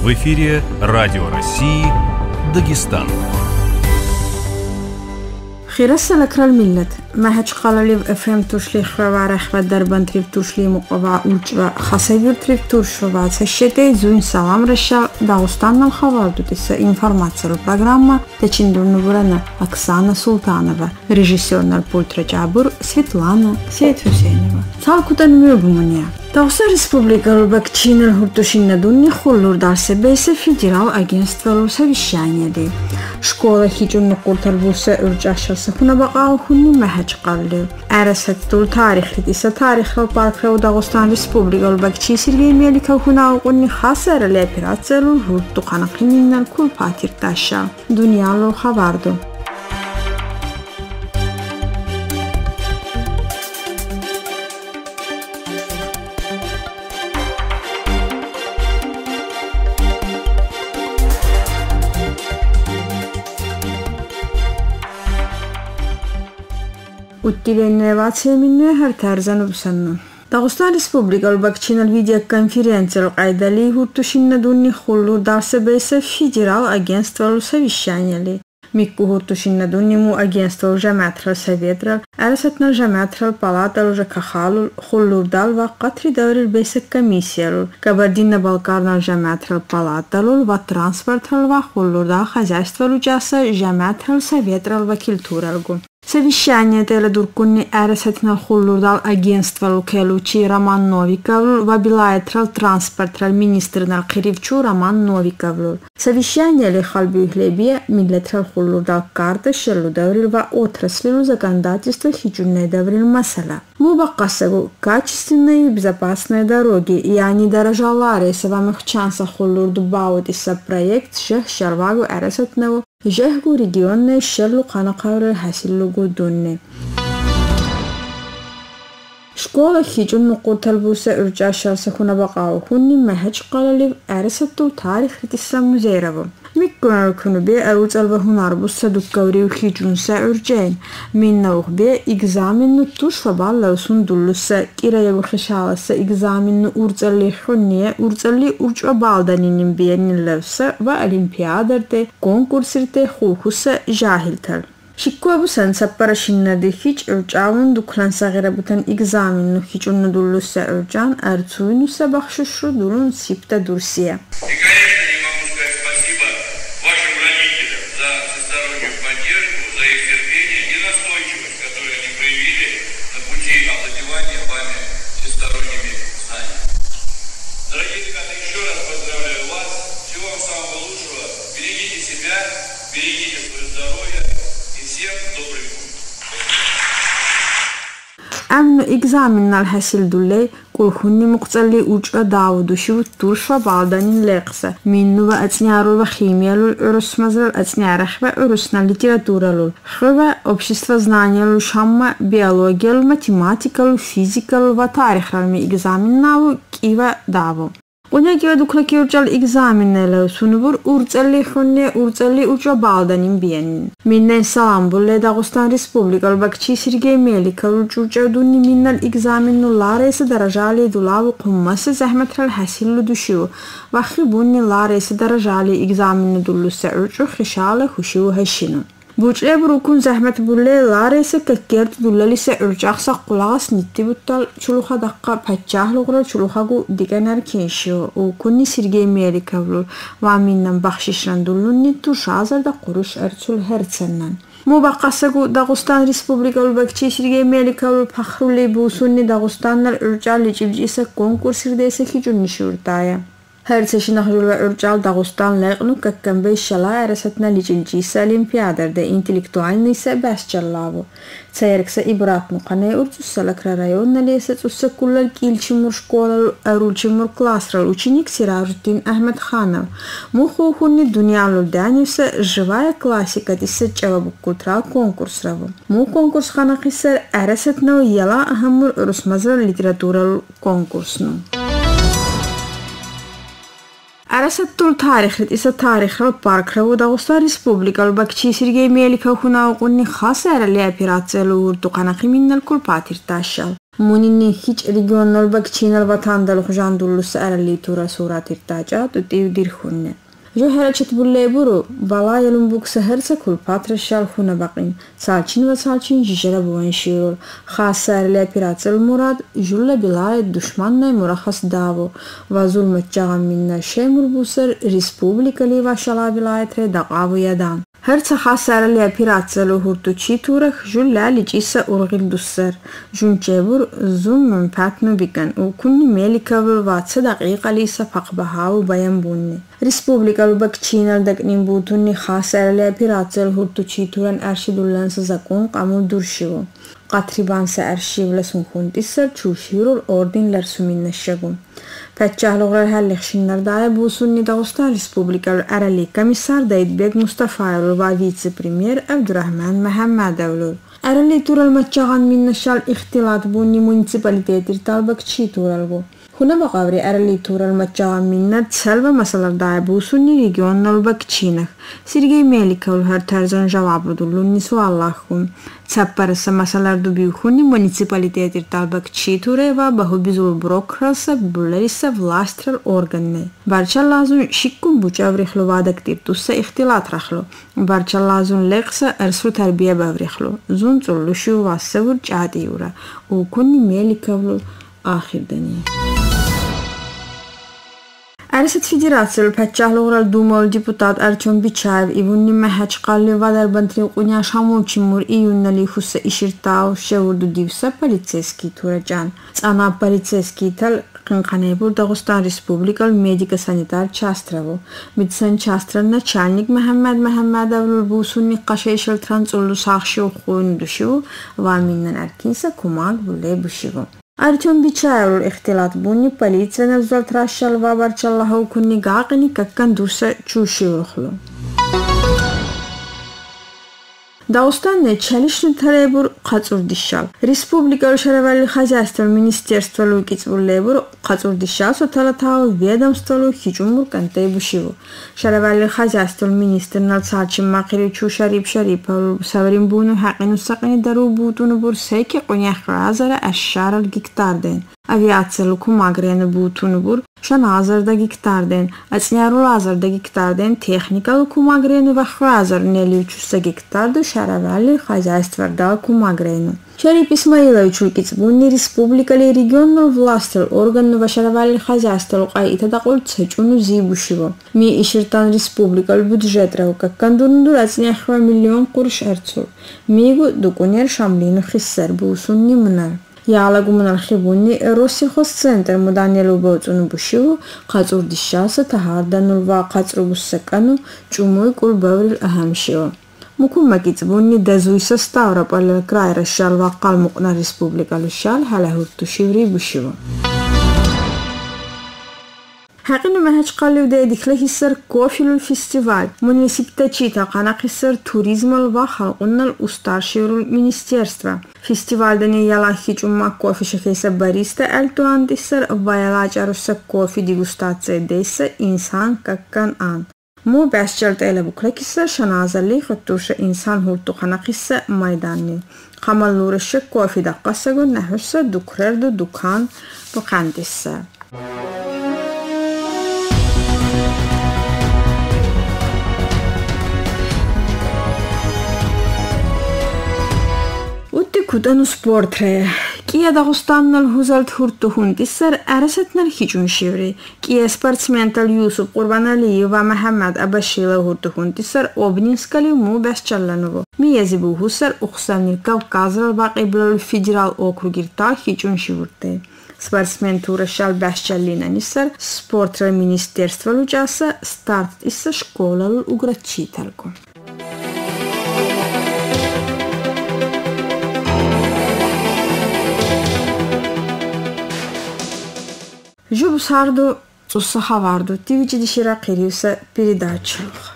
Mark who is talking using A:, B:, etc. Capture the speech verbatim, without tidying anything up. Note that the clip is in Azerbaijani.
A: В эфире Радио России, Дагестан.
B: خيرسل أكرال ملت ما هج قالوا أفهم توشلي خوارخ و دربان تريف توشلي مقوى أوجرا خاصير تريف توشوا سشتي زوين سلام رشا داغستان الخبر دوتيسا информация программа течиндурну бурана Оксана Султанова, режиссер на пульт Раджабур Светлана Сейтхусейнова. Салкутан мюрбумуния. Дагестан Республика Бакчинер Хуртушинна Дунни Хуллур Дарсебейсе Федерал агентство совещания ли. Школа хиджун куртарбуса урджашаса хунабаqa хунни махач qalli. Арасат тул тарих литиса тарих паркра Дагестан Республика Бакчи Сергей Меликов хуна уни хасар ли операция лу хурту қанақиннан кул патир таша. Дуньялу хабарду. Утиленевация минуя хартарзану бусанну. Дагестан Республика Бакчинал видеоконференция Айдали Хуртушинна Дунни Хуллур Дарсебейсе Федерал агентство совещания ли. Микку Хуртушинна Дунни му агентство Жаматрал Советрал, Арасатнал Жаматрал Палатал Жакахалу Хуллур Дал ва Катри Даврил Бейсек комиссиялу, Кабардинна Балкарнал Жаматрал Палаталу ва Транспортрал ва Хуллур Дал хозяйствалу Джаса Жаматрал Советрал ва Культуралгу. Совещание теле дуркунни Арасатнал Хуллур Дал агентство Лукелучи Роман Новиков ва Билайтрал Транспортрал министрнал Киривчу Роман Новиков. Совещание ли халби хлебе миллетрал Хуллур Дал карта шелу даврил ва отраслилу законодательства хиджунной даврил масала. Мубакасагу качественные и безопасные дороги, и они дорожалари с вами чанса Хуллур Дубаутиса проект Шех Шарвагу Арасатнаву Жехгу регионные шерлу канакауры хасиллугу дунни. Школа хиджун нукуталбуса урджашарса хунабакау хунни махач қалалив арасатту тарих ритиса музейраву. Миккунар кунубе аруцалва хунарбуса дуккаврив хиджунса урджайн. Миннаух бе экзаменну тушва баллаусун дуллуса кираяву хишаласа экзаменну урцалли хунния урцалли урчва балданинин биянин левса ва олимпиадарте конкурсирте хулхуса жахилтар. Шиккуабу сансаппара шиннади хич урчаун дуклан сагирабутан экзаменну хичунну дуллуса урджан арцуинуса бахшушу дурун сипта дурсия. أمن إجزامنا الحسل دولي كل خني مقتلي وجه داود وشو تورشوا بعدين لاقسة منو بأتنيارو وخيميالو الأرس مزل أتنيارخ وأرسنا ليتراتورالو خبا общество знания شامة بيولوجيا математика فيزيكا وتاريخ رالمي إجزامنا كيوا داو Уняги дуклаки урчал экзаменнеле сунубур урцалли хунне урцалли уча балданин биенин. Миннен салам булле Дагестан Республика Бакчи Сергей Меликов уча дунни миннал экзаменну ларесе даражали дулаву куммасы захметрал хасиллу душу. Вахи бунни ларесе даражали экзаменну дуллуса учу хишале хушу хашину. Буче бурукун захмет булле ларесе кеккерт дуллали се урчакса кулагас ниттибуттал чулуха дакка паччахлугра чулухагу дигенер киншио у кунни Сергей Меликовлу ва миннан бахшишран дуллунни тушазарда куруш арцул херценнан. Мубакасагу Дагестан Республика Бакчи Сергей Меликовлу пахрули бусунни Дагестаннар урчали чибжиса конкурсирдесе хичунни шуртая. هرتش نخجل وعرجال داغستان لاغنو ككن بي شلا عرستنا لجنجيسا الامبيادر دا انتلكتوال نيسا باس جلابو تسيركسا إبرات مقاني ارتوسا لكرا رايونا ليسا تسا كل الكيل چمور شكولا ارول چمور كلاسرا وچينيك سراج الدين أحمد خانو مخو خوني الدنيا للدانيوسا جوايا كلاسيكا تسا جواب كولترال كونكورس رابو مو كونكورس خانا قيسر عرستنا ويلا أهمور ارس مزر لتراتورال كونكورسنو عرستو التاريخ إذا تاريخ البارك رو داغستان ريسبوبليكا الباكتشي سيرجي ميليكا هنا وقني خاصة على الأوبراتسيا لورد قناقي من الكل باتر تاشل Muninin hiç regional bakçinal vatandalık jandullusu erli tura surat irtaca tutiv dirhunne. Jo haraçet bulle buru bala yalum buksa hersa kul patra şal khuna baqin salçin ve salçin jijara buan şirul khasar le piratsel murad julla bilay düşmanne murakhas davo ve zulmet cağam minna şemur busar respublikali ve şala bilaytre daqavu yadan. Hersa khasar le piratsel hurtu çiturak julla licisa urgil dussar junçebur zum patnu bikan u kunni melikavul vatsa daqiqa lisa faqbahavu bayan bunni. Respublikal bakçinal daknin butunni khasar le piratsel hurtu çituran erşidullan zakon qamul durshivu. Qatribansa erşivla sunkhuntisar çuşirul ordinler suminneshagun. Patchahluğlar hallixshinlar daya busunni Dağıstan Respublikal Arali Komissar Daidbek Mustafaylu ve Vice-Premier Abdurrahman Mahamadovlu. Arali tural matçağan minneşal ihtilat bunni municipalitetir talbakçi turalgu. Huna baqavri arali tural matçağan minnet selva masalar daya busunni regional bakçinak. Sergey Melikov her tarzan javabludullunni suallahkum. Tsapparasa masalar dubiyukhunni municipalitetir talbakçi ture ve bahu bizul brokrasa bullerisa vlastral organne. Barça lazun şikkum buçavrixlu vadaktir tussa ihtilat raxlu. Barça lazun leqsa ersu terbiye bavrixlu. Zun tsulluşu vassavur çadiyura. Ukunni Melikovlu ahirdeni. Arset Federatsiyalı Patchahluğral Dumol deputat Artyom Bichayev ivunni mahachqalli vadarbantri qunya shamuchimur iyunnali hussa ishirtav shevurdu divsa politseski turajan. Tsana politseski tal qinqanebur Dağıstan Respublikal Medika Sanitar Chastravu. Medsan Chastran начальник Muhammad Mahamadovlu busunni qashayshal transullu saxshiu khundushiu va minnan arkinsa kumak bulle bushivu. Artyom Bichayevul ihtilat bunni politsiya nevzal trashal va barchallahu kunni gaqini kakkan dursa çuşiuruxlu. Dağıstanne çalışni talebur qatsurdishal. Respublikal şaravalli xazaystva ministerstvalu kitzbullebur qatsurdishal sotalatavu vedamstvalu hiçumur kantay bushivu. Şaravalli xazaystva ministernal salçin maqiri çu şarip şaripavlu savrin bunu haqinu saqini daru butunu bur seyki qunyaq razara aşşaral giktarden. Aviatsiyalu kumagreni butunu bur şan azarda giktarden. Atsnyaru azarda giktarden texnikalu kumagreni ve xrazar neli üçüssa giktardu şaravalli xazaystva kumagreni. Şarip İsmailovичul kitzbunni respublikali regional vlastral organı ve şaravalli xazaystva qayita daqul tsechunu zibushivu. Mi işirtan respublikal budjetravu kakkandurundur atsnyahva milyon kuruş ertsur. Migu dukunyer şamlinu xissar busunni mınar. Yağlagu mınar xibunni Rossixos Center mudanelu boğutunu bushivu qatsurdishasa tahardanul va qatsrubussakanu çumuy kul bavril ahamshivu. Mukuma kitzbunni dazuysa Stavropol kray rashal va qalmuqna respublikalu shal halahurtu shivri bushivu. Haqinu mahachqalliv dedikle hissar kofilul festival. Municipitachi taqanaq hissar turizmal va xalqunnal ustarshirul ministerstva. Festivaldani yala hiçumma kofi şefesa barista eltuan hissar bayalacarussa kofi degustatsiya deysa insan kakkan an. Mu bəsçalt elə buklak hissar şanazali xutturşa insan hurtu xanaq hissa maydanni. Qamallurışa kofi daqqasagun nahussa dukrerdu dukan buqandissa. Kudanu sportre. Kia Dağıstanal huzalt hurtu hundissar arasatnal hiçun şivri. Kia sportsmental Yusuf Qurbanaliyev ve Muhammad Abashila hurtu hundissar obninskali mu besçallanovo. Miyazibu husar uqsamnil Kavkazral baqiblalul federal okrugirta hiçun şivurte. Sportsmen turashal besçallina nissar sportra ministerstvalu jasa start issa školalul ugračitalku. Жуб сарду цусса хаварду, ти вичи дишира қиривса передачах.